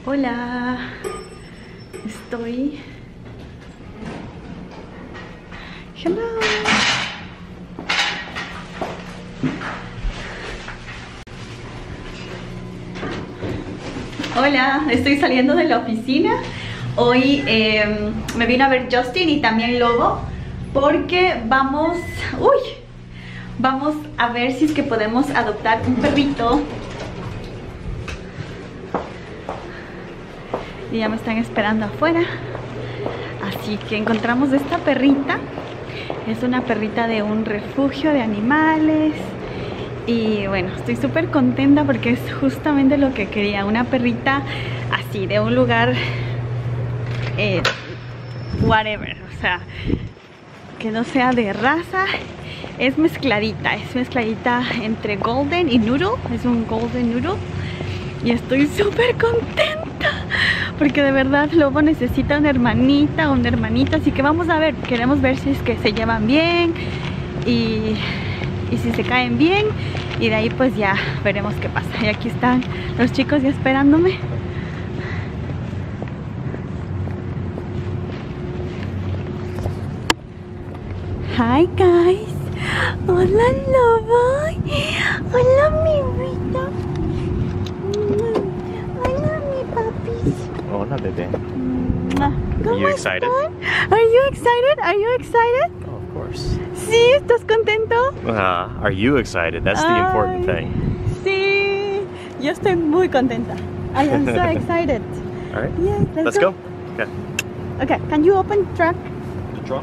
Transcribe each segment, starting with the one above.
Hola, estoy... Hello. Hola, estoy saliendo de la oficina. Hoy me vino a ver Justin y también Lobo porque vamos a ver si es que podemos adoptar un perrito. Y ya me están esperando afuera. Así que encontramos esta perrita. Es una perrita de un refugio de animales. Y bueno, estoy súper contenta porque es justamente lo que quería. Una perrita así, de un lugar whatever. O sea, que no sea de raza. Es mezcladita entre golden y noodle. Es un golden noodle. Y estoy súper contenta porque de verdad Lobo necesita una hermanita o un hermanito. Así que vamos a ver, queremos ver si es que se llevan bien y si se caen bien. Y de ahí pues ya veremos qué pasa. Y aquí están los chicos ya esperándome. Hi guys. Hola Lobo. Hola mi vida. Hola mi papis. Hola bebé. Are you excited? Are you excited? Are you excited? Oh, of course. Sí, ¿estás contento? Are you excited? That's the important thing. Sí, yo estoy muy contenta. I am so excited. All right. Yeah, Let's go. Okay. Okay, can you open the truck? The trunk?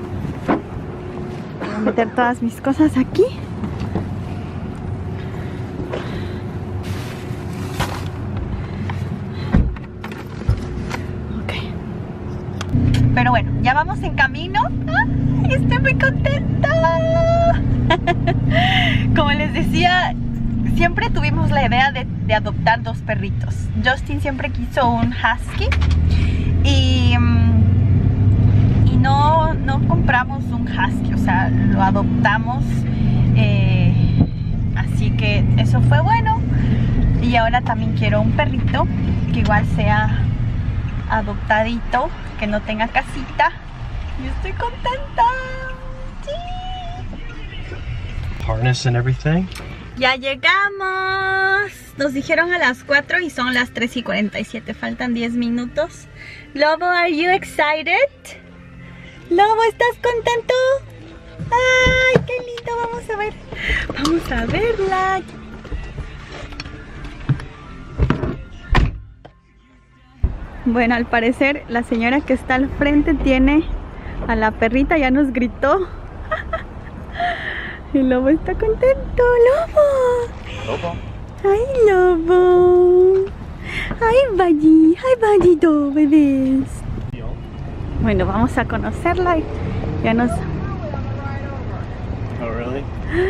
Voy a meter todas mis cosas aquí. Okay. Pero bueno, ya vamos en camino. ¡Ay, estoy muy contenta! Como les decía, siempre tuvimos la idea de adoptar dos perritos. Justin siempre quiso un husky y no compramos un husky, o sea, lo adoptamos. Así que eso fue bueno. Y ahora también quiero un perrito que igual sea adoptadito, que no tenga casita. Y estoy contenta. Sí. Harness and everything. Ya llegamos. Nos dijeron a las 4 y son las 3:47. Faltan 10 minutos. Lobo, are you excited? Lobo, ¿estás contento? Ay, qué lindo. Vamos a ver. Vamos a verla. Bueno, al parecer la señora que está al frente tiene a la perrita. Ya nos gritó. El Lobo está contento. ¡Lobo! Lobo. ¡Ay, Lobo! ¡Ay, vallito, bebés! Bueno, vamos a conocerla y ya nos... Oh, really?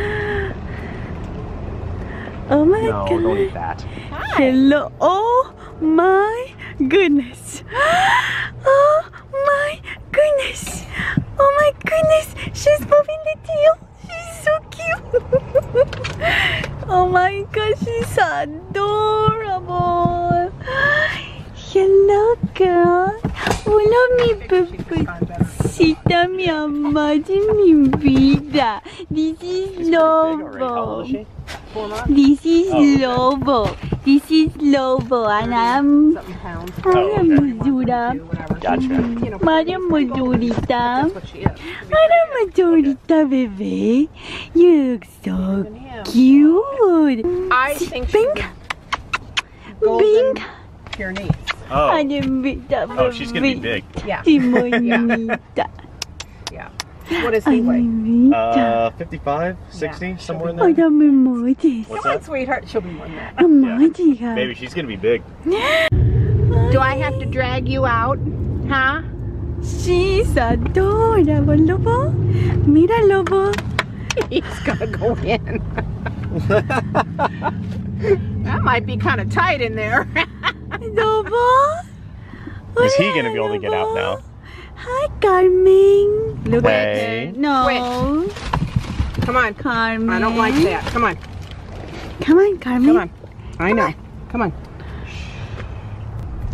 Oh my No, God. don't eat that. Hello. Oh my goodness. Oh my goodness. Oh my goodness. She's moving the tail. She's so cute. Oh my gosh, she's adorable. Hello, girl. Hola, mi bebecita, mi amor, mi vida. This is Lobo. This is Lobo. This is Lobo, and I'm Madura. Gotcha. Maria Madurita. Maria Madurita, baby. You look so cute. I think Pink. golden Pink. Pyrenees. Oh. Oh, She's gonna be big. Yeah. Simonita. Yeah. What does he weigh? 55, 60, Yeah. somewhere in there. Hola, mi modis. What's Come on, that? sweetheart. She'll be more than that. Amadiga. Baby, she's gonna be big. Do I have to drag you out? Huh? She's adorable, Lobo. Mira, Lobo. He's gonna go in. That might be kind of tight in there. Lobo. Is he gonna be able to get out now? Hi, Carmen. Look Hey. at her. No. Come on. Carmen. I don't like that. Come on. Come on, Carmen. Come on. I know. Come on.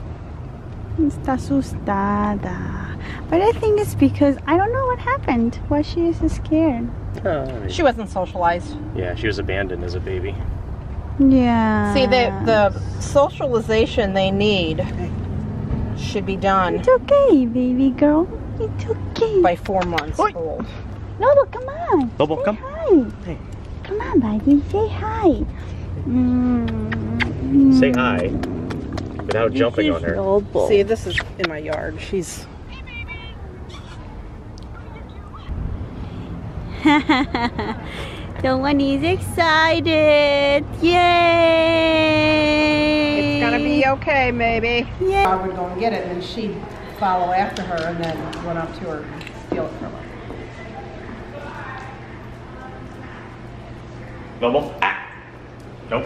Está asustada. But I think it's because I don't know what happened. Why she is scared. She wasn't socialized. Yeah, she was abandoned as a baby. Yeah. See, the socialization they need should be done It's okay, baby girl. It's okay. by 4 months Oi. old. Lobo, come on. Lobo, Say come. hi. Hey. Come on, buddy. Say hi. Say hi without jumping on her. Lobo. See, this is in my yard. She's Someone is excited. Yay! it's gonna be okay, maybe. Yay! I would go and get it, and then she'd follow after her, and then run up to her and steal it from her. Lobo. Ah. Nope.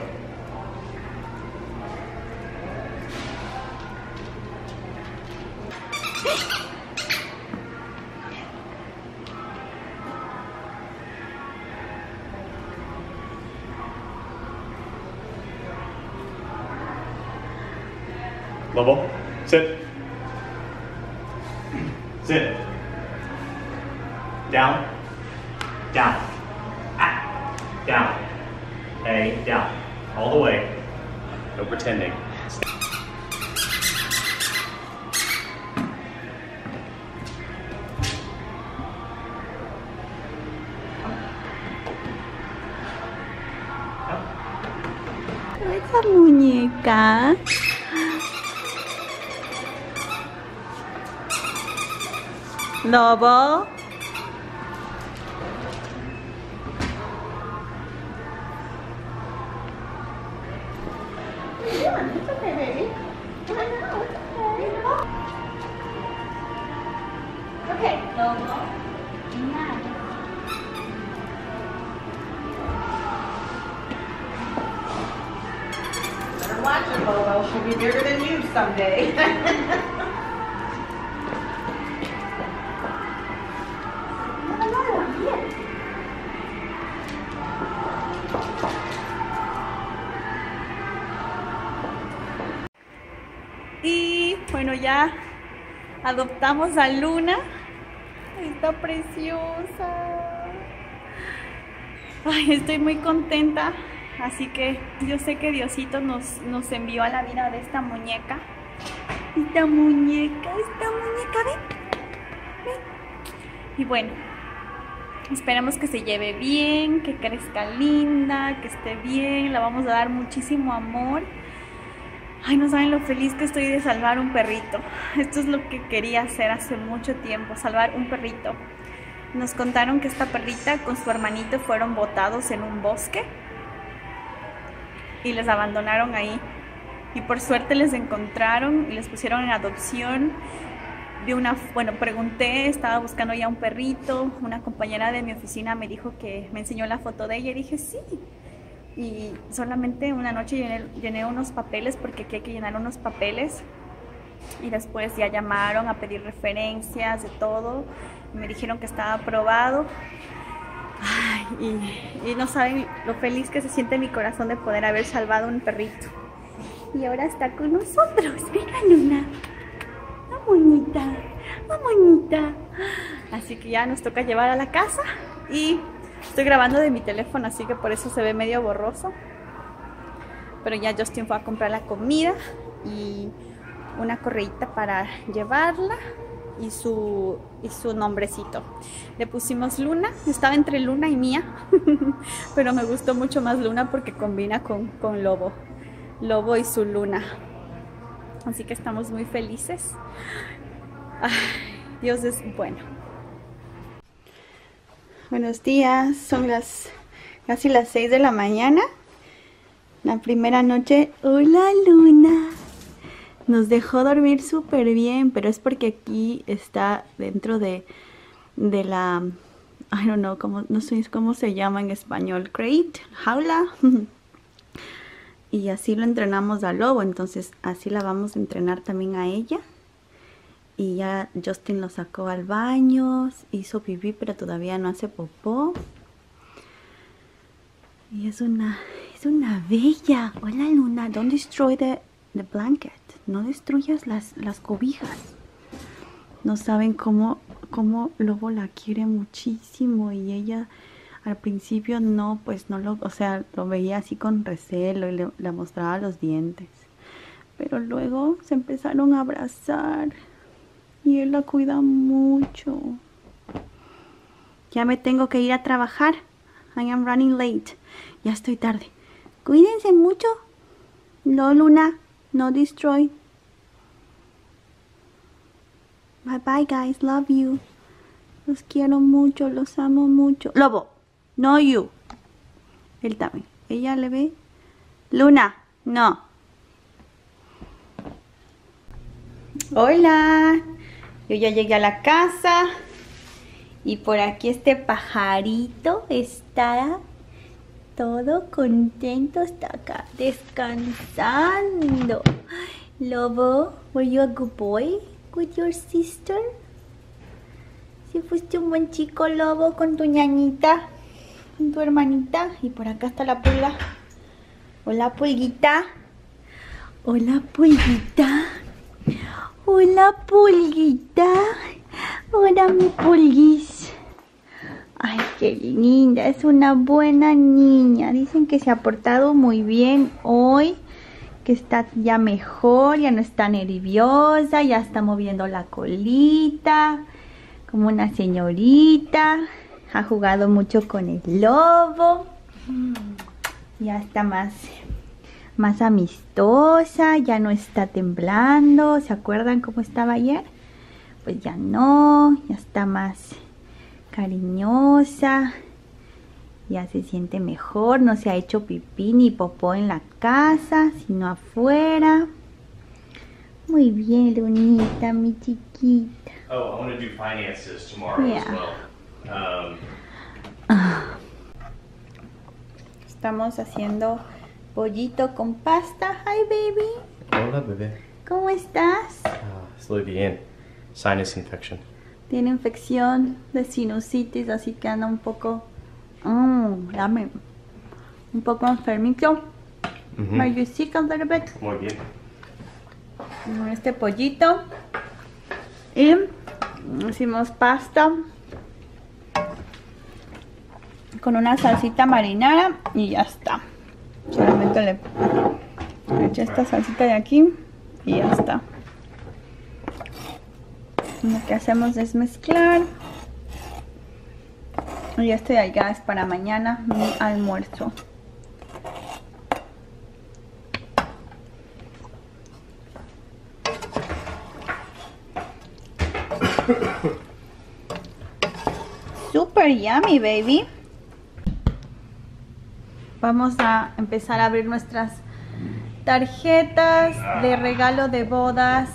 Lobo, sit. Sit. Down. Down. Ah. Down. Hey, down. All the way. No pretending. Esa muñeca. Lobo. Okay, Lobo. Better watch her, Bobo. She'll be bigger than you someday. Y bueno, ya adoptamos a Luna. Está preciosa. Ay, estoy muy contenta. Así que yo sé que Diosito nos envió a la vida de esta muñeca. Esta muñeca, ven. Ven. Y bueno, esperamos que se lleve bien, que crezca linda, que esté bien. La vamos a dar muchísimo amor. Ay, no saben lo feliz que estoy de salvar un perrito. Esto es lo que quería hacer hace mucho tiempo, salvar un perrito. Nos contaron que esta perrita con su hermanito fueron botados en un bosque y les abandonaron ahí. Y por suerte les encontraron y les pusieron en adopción. Pregunté, estaba buscando ya un perrito. Una compañera de mi oficina me dijo que me enseñó la foto de ella y dije sí. Y solamente una noche llené unos papeles porque aquí hay que llenar unos papeles. Y después ya llamaron a pedir referencias de todo. Y me dijeron que estaba aprobado. Ay, y no saben lo feliz que se siente mi corazón de poder haber salvado un perrito. Y ahora está con nosotros. Venga, Luna. Bonita. Así que ya nos toca llevar a la casa. Y estoy grabando de mi teléfono, así que por eso se ve medio borroso. Pero ya Justin fue a comprar la comida y una correíta para llevarla y su nombrecito. Le pusimos Luna. Estaba entre Luna y Mía, pero me gustó mucho más Luna porque combina con Lobo. Lobo y su Luna. Así que estamos muy felices. Ay, Dios es bueno. Buenos días, son casi las 6 de la mañana. La primera noche. Hola, Luna. Nos dejó dormir súper bien, pero es porque aquí está dentro de la, I don't know, no sé cómo se llama en español, crate, jaula. Y así lo entrenamos a Lobo, entonces así la vamos a entrenar también a ella. Y ya Justin lo sacó al baño, hizo pipí, pero todavía no hace popó. Y es una bella. Hola, Luna, don't destroy the the blanket. No destruyas las cobijas. No saben cómo Lobo la quiere muchísimo y ella al principio no, pues no lo, o sea, lo veía así con recelo y le mostraba los dientes. Pero luego se empezaron a abrazar y él la cuida mucho. Ya me tengo que ir a trabajar. I am running late. Ya estoy tarde. Cuídense mucho. No, Luna. No destroy. Bye bye, guys. Love you. Los quiero mucho. Los amo mucho. Lobo. No you. Él también. Ella le ve. Luna. No. Hola. Yo ya llegué a la casa. Y por aquí este pajarito está todo contento, está acá descansando. Lobo, were you a good boy with your sister? ¿Sí fuiste un buen chico, Lobo, con tu ñañita, con tu hermanita? Y por acá está la pulga. Hola, pulguita. Hola, pulguita. Hola, pulguita. Hola, mi pulguis. Ay, qué linda. Es una buena niña. Dicen que se ha portado muy bien hoy. Que está ya mejor. Ya no está nerviosa. Ya está moviendo la colita. Como una señorita. Ha jugado mucho con el lobo. Ya está más amistosa. Ya no está temblando. ¿Se acuerdan cómo estaba ayer? Pues ya no, ya está más cariñosa, ya se siente mejor, no se ha hecho pipí ni popó en la casa, sino afuera. Muy bien, Lunita, mi chiquita. Oh, I want to do finances tomorrow as well. Estamos haciendo pollito con pasta. Hi, baby. Hola, bebé. ¿Cómo estás? Estoy bien. Sinus infection. Tiene infección de sinusitis, así que anda un poco, un poco enfermito. Are you sick a little bit? Muy bien. Este pollito. Y hicimos pasta con una salsita marinara y ya está. Solamente le eché esta salsita de aquí y ya está. Lo que hacemos es mezclar. Y esto de allá es para mañana, mi almuerzo. Super yummy, baby. Vamos a empezar a abrir nuestras tarjetas de regalo de bodas.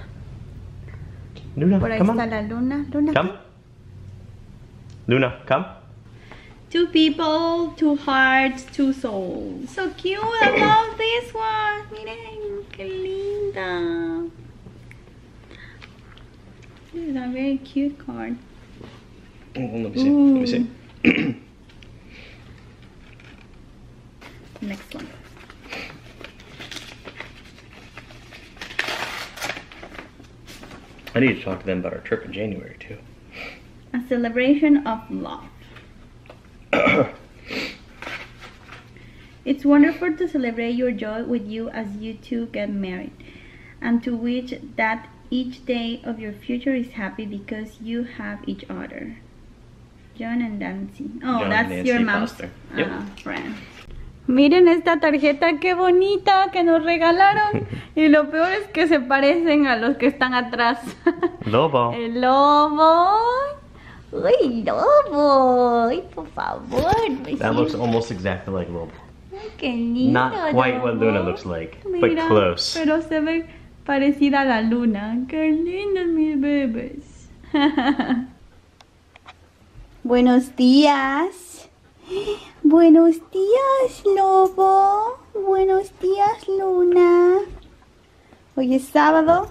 Luna, por ahí come está on. la Luna. Luna. Come. Luna, come. 2 people, 2 hearts, 2 souls. So cute. I love this one. Miren, qué linda. This is a very cute card. Let me see. Let me see. Next one. I need to talk to them about our trip in January too. A celebration of love. It's wonderful to celebrate your joy with you as you two get married, and to wish that each day of your future is happy because you have each other. John and Nancy. Oh, John that's and your Nancy mom's Foster. Yep. friend. Miren esta tarjeta, qué bonita que nos regalaron. Y lo peor es que se parecen a los que están atrás. Lobo. El lobo. Uy, lobo. Uy, por favor. That looks almost exactly like Lobo. Ay, qué lindo. Not quite what lobo. Luna looks like, Mira, but close. pero se ve parecida a la luna. Qué lindos mis bebés. Buenos días. Buenos días, Lobo. Buenos días, Luna. Hoy es sábado.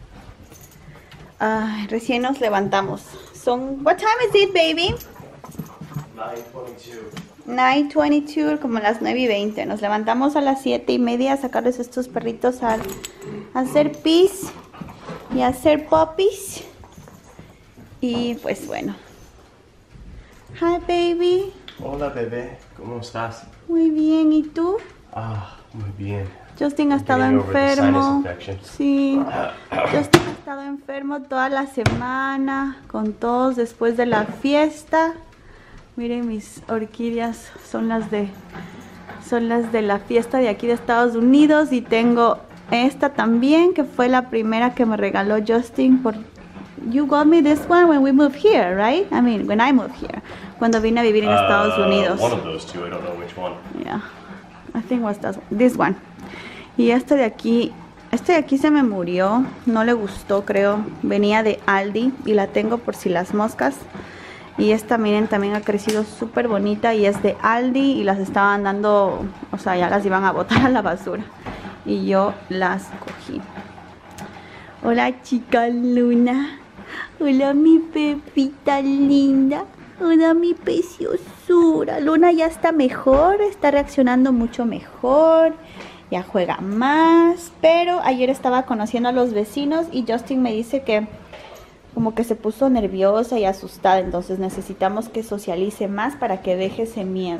Ay, recién nos levantamos. What time is it, baby? 9:22. 9:22, como las 9:20. Nos levantamos a las 7:30 a sacarles estos perritos a hacer pis y a hacer puppies. Y pues bueno. Hi, baby. Hola, bebé. ¿Cómo estás? Muy bien, ¿y tú? Ah, muy bien. Justin ha estado Getting over the enfermo. sinus infection. Sí, Justin ha estado enfermo toda la semana con todos después de la fiesta. Miren, mis orquídeas son las de la fiesta de aquí de Estados Unidos. Y tengo esta también, que fue la primera que me regaló Justin por... You got me this one when we moved here, right? I mean, when I moved here. Cuando vine a vivir en Estados Unidos. One of those two, I don't know which one. Yeah, I think was this one. Y este de aquí se me murió, no le gustó, creo. Venía de Aldi y la tengo por si las moscas. Y esta, miren, también ha crecido súper bonita y es de Aldi y las estaban dando, o sea, ya las iban a botar a la basura. Y yo las cogí. Hola, chica Luna. Hola, mi pepita linda. Hola, mi preciosura. Luna ya está mejor, está reaccionando mucho mejor. Ya juega más. Pero ayer estaba conociendo a los vecinos y Justin me dice que como que se puso nerviosa y asustada. Entonces necesitamos que socialice más para que deje ese miedo.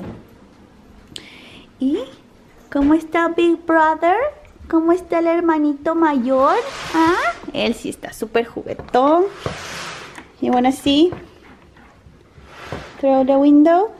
¿Y cómo está Big Brother? ¿Cómo está el hermanito mayor? ¿Ah? Él sí está súper juguetón. Y bueno, sí. Through the window.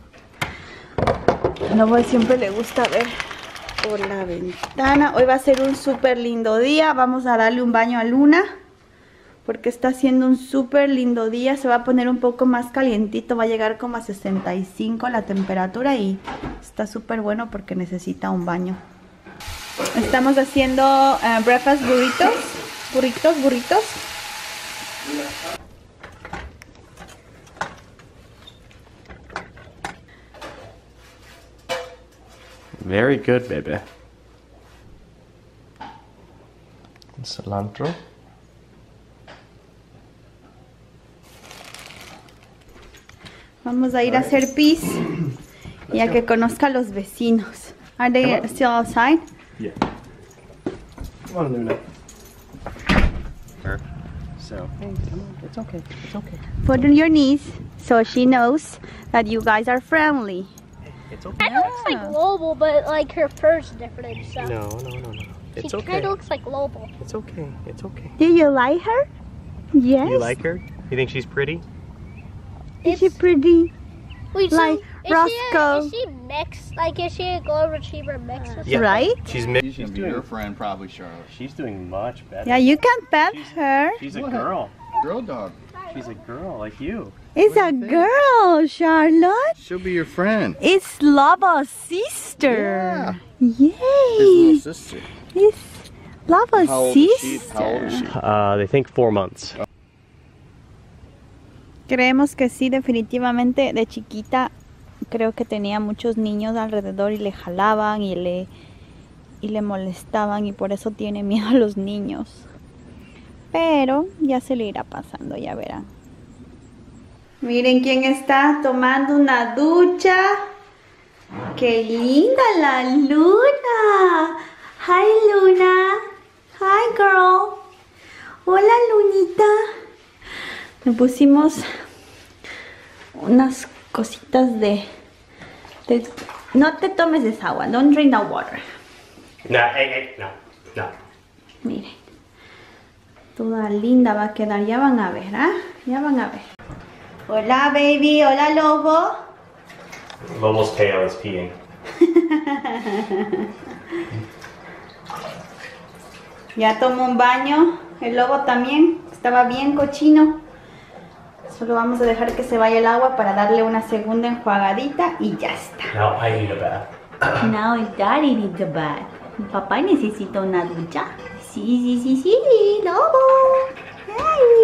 No, siempre le gusta ver por la ventana. Hoy va a ser un súper lindo día. Vamos a darle un baño a Luna, porque está haciendo un súper lindo día. Se va a poner un poco más calientito. Va a llegar como a 65 la temperatura. Y está súper bueno porque necesita un baño. Estamos haciendo breakfast burritos. Very good, baby. Cilantro. Vamos a ir a hacer pis y a que conozca a los vecinos. Are they still outside? Yeah. Come on, Luna. So, hey, come on. It's okay. It's okay. Put on your knees so she knows that you guys are friendly. It's okay. Kind of looks like Lobel, but like her fur's different. So No. It's she okay. kind of looks like Lobel. It's okay. It's okay. Do you like her? Yes. You like her? You think she's pretty? Is she pretty? Wait, Like Roscoe. Is she mixed? Like, is she a golden retriever mixed with Yeah. Right? She's She's be your friend, probably, Charlotte. She's doing much better. Yeah, you can pet her. She's a girl. Girl dog. She's a girl like you. It's a girl, Charlotte. She'll be your friend. It's Lobo's sister. His Yay. little sister. It's Lobo's How old is she? sister. How old is she? They think 4 months. Creemos que sí, definitivamente de chiquita creo que tenía muchos niños alrededor y le jalaban y le molestaban y por eso tiene miedo a los niños. Pero ya se le irá pasando, ya verán. Miren quién está tomando una ducha. ¡Qué linda la Luna! Hi, Luna. Hi, girl. Hola, Lunita. Le pusimos unas cositas de... No te tomes esa agua. Don't drink that water. No, hey, no. Miren. Toda linda va a quedar. Ya van a ver, ¿ah? Ya van a ver. Hola, baby. Hola, Lobo. Lobo's tail is peeing. Ya tomó un baño. El Lobo también. Estaba bien cochino. Solo vamos a dejar que se vaya el agua para darle una segunda enjuagadita y ya está. Now I need a bath. Now daddy needs a bath. Papá necesita una ducha. Sí, Lobo. Hey.